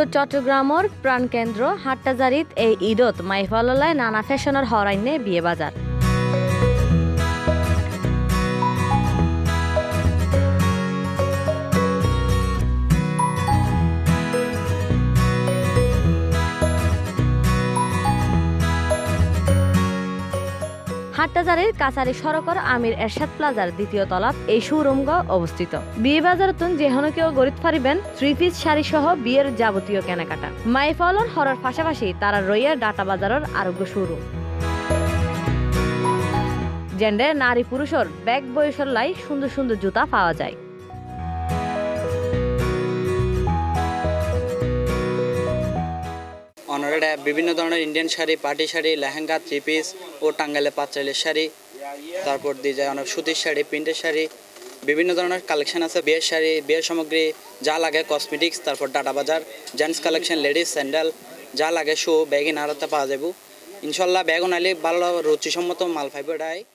উত্তর চট্টগ্রামের প্রাণকেন্দ্র হাট্টাজারিত এই ঈদত মাইফললায় নানা ফ্যাশনের হরাইনে বিয়ে বাজার। হাট্টাজারির কাছারি সড়কর আমির এরশাদ প্লাজার দ্বিতীয় তলাত এই শোরুমগ অবস্থিত। বিয়ে বাজারতুন যেহনো কেউ গরিত পারিবেন 3 পিস শাড়ি সহ বিয়ের যাবতীয় কেনাকাটা। মাইফলর হরার পাশাপাশি তারা রইয়া ডাটা বাজারের আরোগ্য শোরুম। জেন্ডার নারী পুরুষের ব্যাগ বয়সের লাই সুন্দর সুন্দর জুতা পাওয়া যায়। অনারেড বিভিন্ন ধরনের Indian sari, party sari, lehenga, 3 piece ও টাঙ্গাইলে পাঁচচাইলের শাড়ি, তারপর দিয়ে যায় অনেক সুতির শাড়ি, প্রিন্টের শাড়ি, বিভিন্ন ধরনের কালেকশন আছে। বিয়ের শাড়ি, বিয়ের সামগ্রী যা লাগে, কসমেটিক্স, তারপর ডাটা বাজার, জেন্টস কালেকশন, লেডিস স্যান্ডেল যা লাগে, শু ব্যাগিন আরতে পাওয়া যাবো। ইনশাল্লাহ ব্যাগ নাইলে ভালো রুচিসম্মত মাল পাইব। এটাই